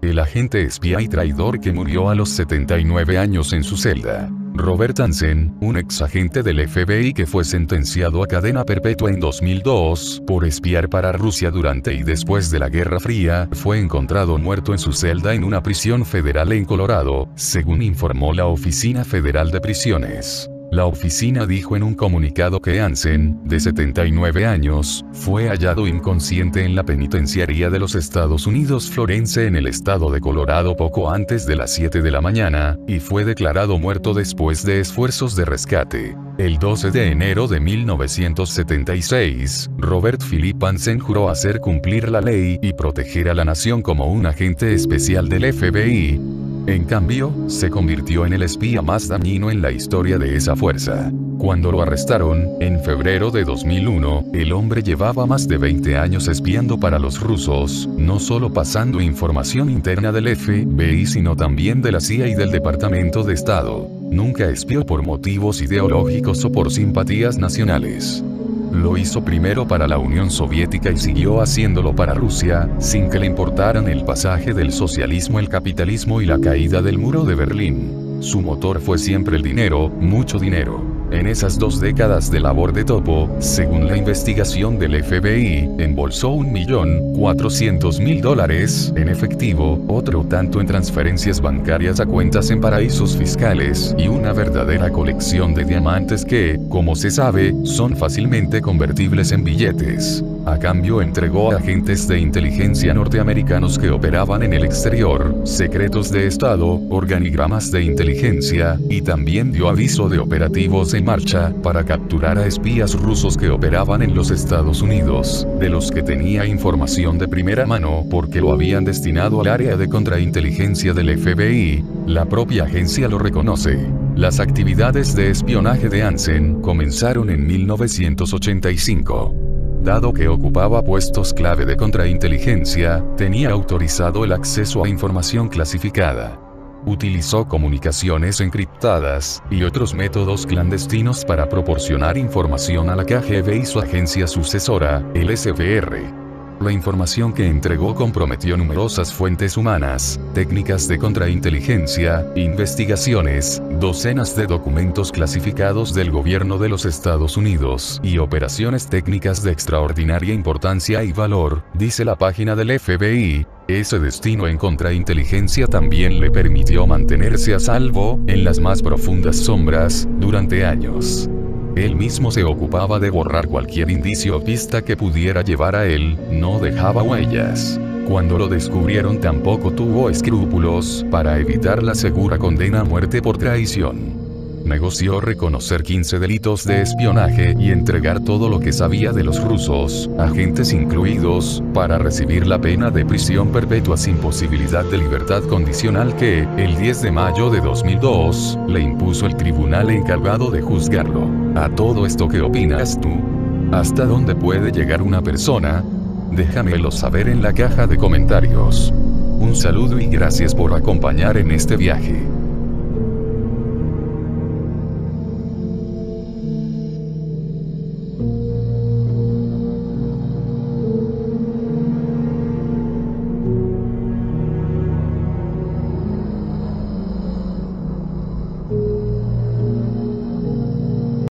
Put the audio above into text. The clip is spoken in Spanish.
el agente espía y traidor que murió a los 79 años en su celda. Robert Hanssen, un ex agente del FBI que fue sentenciado a cadena perpetua en 2002 por espiar para Rusia durante y después de la Guerra Fría, fue encontrado muerto en su celda en una prisión federal en Colorado, según informó la Oficina Federal de Prisiones. La oficina dijo en un comunicado que Hanssen, de 79 años, fue hallado inconsciente en la penitenciaría de los Estados Unidos Florence en el estado de Colorado poco antes de las 7 de la mañana, y fue declarado muerto después de esfuerzos de rescate. El 12 de enero de 1976, Robert Philip Hanssen juró hacer cumplir la ley y proteger a la nación como un agente especial del FBI. En cambio, se convirtió en el espía más dañino en la historia de esa fuerza. Cuando lo arrestaron, en febrero de 2001, el hombre llevaba más de 20 años espiando para los rusos, no solo pasando información interna del FBI sino también de la CIA y del Departamento de Estado. Nunca espió por motivos ideológicos o por simpatías nacionales. Lo hizo primero para la Unión Soviética y siguió haciéndolo para Rusia, sin que le importaran el pasaje del socialismo, el capitalismo y la caída del muro de Berlín. Su motor fue siempre el dinero, mucho dinero. En esas 2 décadas de labor de topo, según la investigación del FBI, embolsó $1.400.000 en efectivo, otro tanto en transferencias bancarias a cuentas en paraísos fiscales, y una verdadera colección de diamantes que, como se sabe, son fácilmente convertibles en billetes. A cambio entregó a agentes de inteligencia norteamericanos que operaban en el exterior, secretos de Estado, organigramas de inteligencia, y también dio aviso de operativos en marcha para capturar a espías rusos que operaban en los Estados Unidos, de los que tenía información de primera mano porque lo habían destinado al área de contrainteligencia del FBI. La propia agencia lo reconoce. Las actividades de espionaje de Hanssen comenzaron en 1985. Dado que ocupaba puestos clave de contrainteligencia, tenía autorizado el acceso a información clasificada. Utilizó comunicaciones encriptadas y otros métodos clandestinos para proporcionar información a la KGB y su agencia sucesora, el SVR. La información que entregó comprometió numerosas fuentes humanas, técnicas de contrainteligencia, investigaciones, docenas de documentos clasificados del gobierno de los Estados Unidos y operaciones técnicas de extraordinaria importancia y valor, dice la página del FBI. Ese destino en contrainteligencia también le permitió mantenerse a salvo, en las más profundas sombras, durante años. Él mismo se ocupaba de borrar cualquier indicio o pista que pudiera llevar a él, no dejaba huellas. Cuando lo descubrieron tampoco tuvo escrúpulos para evitar la segura condena a muerte por traición. Negoció reconocer 15 delitos de espionaje y entregar todo lo que sabía de los rusos, agentes incluidos, para recibir la pena de prisión perpetua sin posibilidad de libertad condicional que, el 10 de mayo de 2002, le impuso el tribunal encargado de juzgarlo. A todo esto, ¿qué opinas tú? ¿Hasta dónde puede llegar una persona? Déjamelo saber en la caja de comentarios. Un saludo y gracias por acompañar en este viaje.